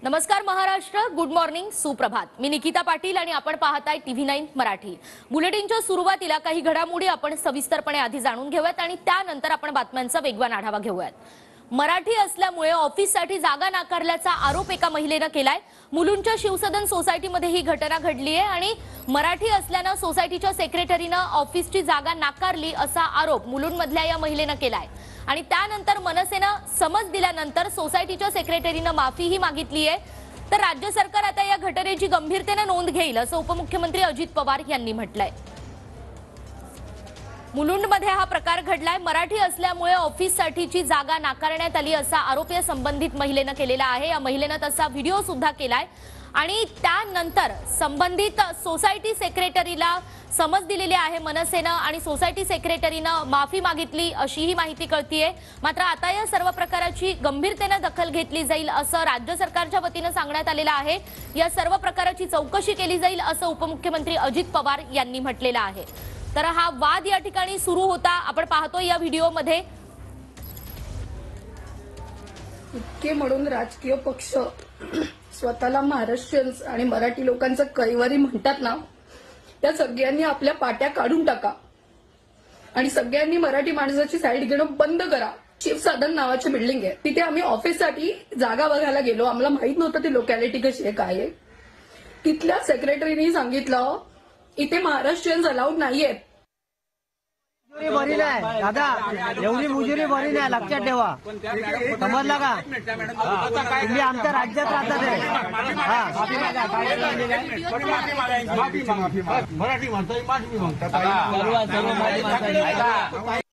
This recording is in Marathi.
नमस्कार महाराष्ट्र, गुड मॉर्निंग, सुप्रभात. मी निकिता पाटील आणि आपण पाहताय TV9 मराठी. बुलेटिनच्या सुरुवातीला काही घडामोडी आपण सविस्तरपणे आधी जाणून घेऊयात आणि त्यानंतर आपण बातम्यांचा वेगवान आढावा घेऊयात. मराठी असल्यामुळे ऑफिससाठी जागा नाकारल्याचा आरोप एका महिलेने केलाय. मुलुंडच्या शिवसदन सोसायटीमध्ये ही घटना घडली आहे आणि मराठी असल्याने सोसायटीच्या सेक्रेटरीने ऑफिसची जागा नाकारली असा आरोप मुलुंडमधल्या या महिलेने केलाय. आणि त्यानंतर मनसेनं समज दिल्यानंतर सोसायटीच्या सेक्रेटरीने माफीही मागितली आहे. तर राज्य सरकार आता या घटनेची गंभीरतेने नोंद घेईल असं उपमुख्यमंत्री अजित पवार यांनी म्हटलंय. मुलुंडमध्ये हा प्रकार घडलाय. मराठी असल्यामुळे ऑफिससाठीची जागा नाकारण्यात आली असा आरोप या संबंधित महिलेने केलेला आहे. या महिलेने तसा व्हिडिओ सुद्धा केलाय आणि त्यानंतर संबंधित सोसायटी सेक्रेटरीला समज दिलेली आहे मनसेनं आणि सोसायटी सेक्रेटरीनं माफी मागितली अशीही माहिती कळतीये. मात्र आता या सर्व प्रकाराची गंभीरतेने दखल घेतली जाईल असं राज्य सरकारच्या वतीने सांगण्यात आलेलं आहे. या सर्व प्रकाराची चौकशी केली जाईल असं उपमुख्यमंत्री अजित पवार यांनी म्हटलेलं आहे. तर हा वाद या ठिकाणी सुरू होता. आपण पाहतो या व्हिडिओमध्ये इतके म्हणून राजकीय पक्ष स्वतःला महाराष्ट्रीयन्स आणि मराठी लोकांचं कैवारी म्हणतात ना, त्या सगळ्यांनी आपल्या पाट्या काढून टाका आणि सगळ्यांनी मराठी माणसाची साईड घेणं बंद करा. शिवसदन नावाची बिल्डिंग आहे, तिथे आम्ही ऑफिससाठी जागा बघायला गेलो. आम्हाला माहित नव्हतं ती लोकॅलिटी कशी आहे, काय आहे. तिथल्या सेक्रेटरीने सांगितलं इथे महाराष्ट्रीयन्स अलाउड नाहीयेत. बरी नाही दादा, एवढी मुजुरी बरी नाही, लक्षात ठेवा. समजला का? तुम्ही आमच्या राज्यात राहतात. मराठी माणसं